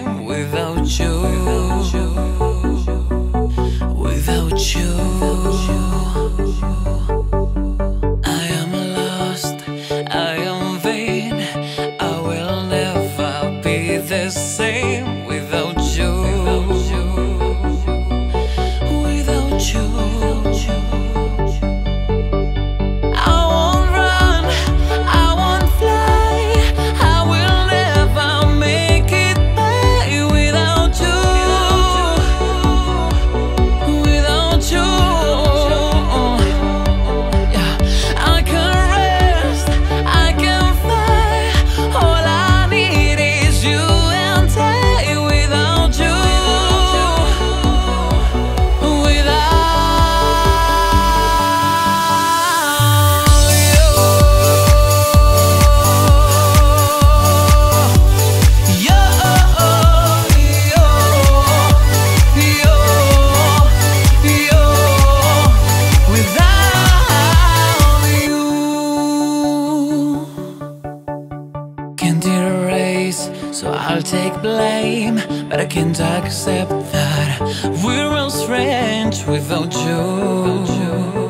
same without you. Without you, I am lost, I am vain. I will never be the same without you. Without you. So I'll take blame, but I can't accept that we're all strange without you.